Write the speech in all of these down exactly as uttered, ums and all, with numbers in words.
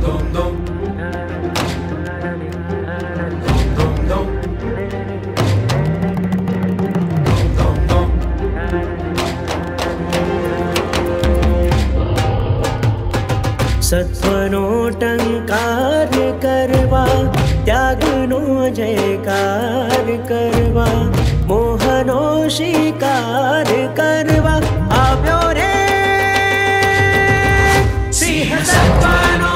सत्वनो टंकार करवा, त्यागनो जयकार करवा, मोहनो शिकार करवा आव्यो रे सिंह सत्वनो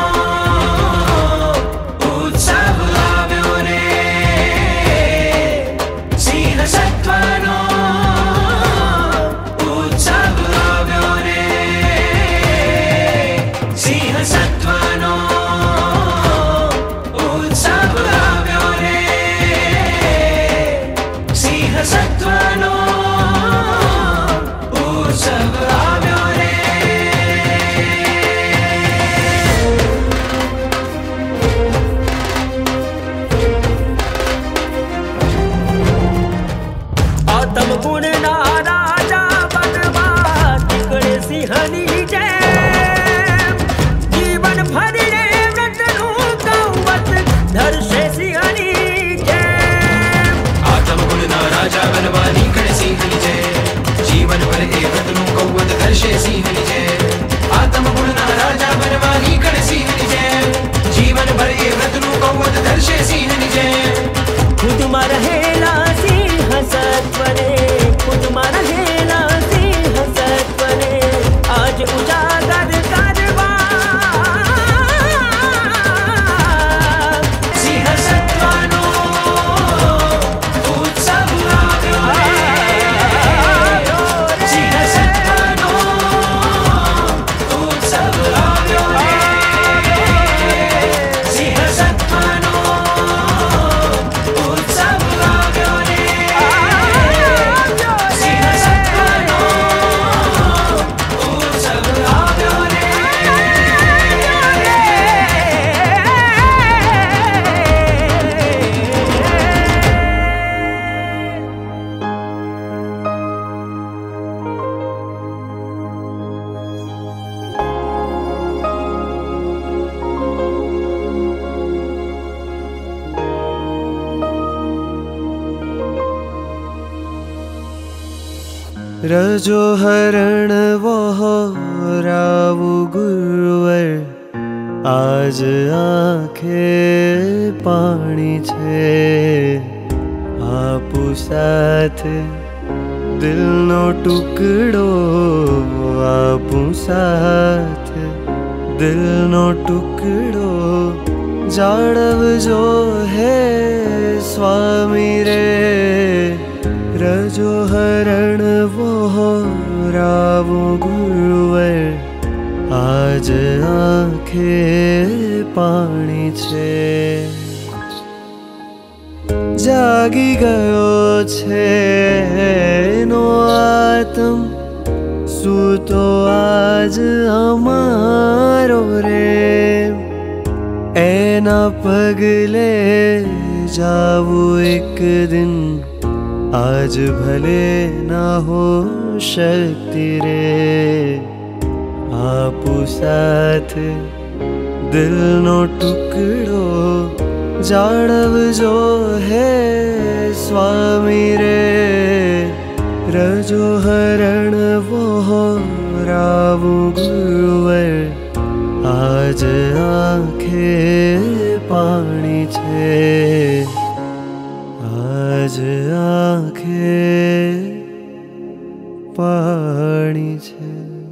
उत्सव आव्यो रे, सिंह सत्वनो उत्सव आव्यो रे, सिंह सत्वनो उत्सव आव्यो रे, सिंह सत्वनो उत्सव आव्यो रे। आत्म गुण ना राजा बनवा, तिकडे सिंहनी जय, जीवन भर रे व्रतनु कौवत धरशे सिंहनी जय। आत्म गुण ना राजा बनवा, तिकडे सिंहनी जय, जीवन भर ए व्रतनु कौवत धरशे सिंहनी जय। आत्म गुण ना राजा बनवा, तिकडे सिंहनी जय, जीवन भर ए व्रतनु कौवत धरशे सिंहनी जय। खुद मा रहेला सिंह सत्वने, खुद मा रहेला सिंह सत्वने, आज उजागर करवा सिंह सत्वनो उत्सव आव्यो रे, सिंह सत्वनो उत्सव आव्यो रे, सिंह सत्वनो उत्सव आव्यो रे, सिंह सत्वनो उत्सव आव्यो रे। रजो हरण वह रावु गुरुवर, आज आँखे पाणी छे, आपु साथ दिलनो टुकड़ो, आपु साथ दिलनो टुकड़ो, जाळवजो हे स्वामी रे। रजो हरण वह रावु गुरुवर, आज आँखे पाणी छे, जागी गयो छे नो आत्म, सूतो आज अमारो रे, एना पगले जावू एक दिन, आज भले ना हो शक्ति रे। आपु साथ दिलनो टुकड़ो, जाळवजो हे स्वामी रे। रजो हरण वह रावु गुरुवर, आज आँखे पाणी छे, आज आँखे पाणी छे।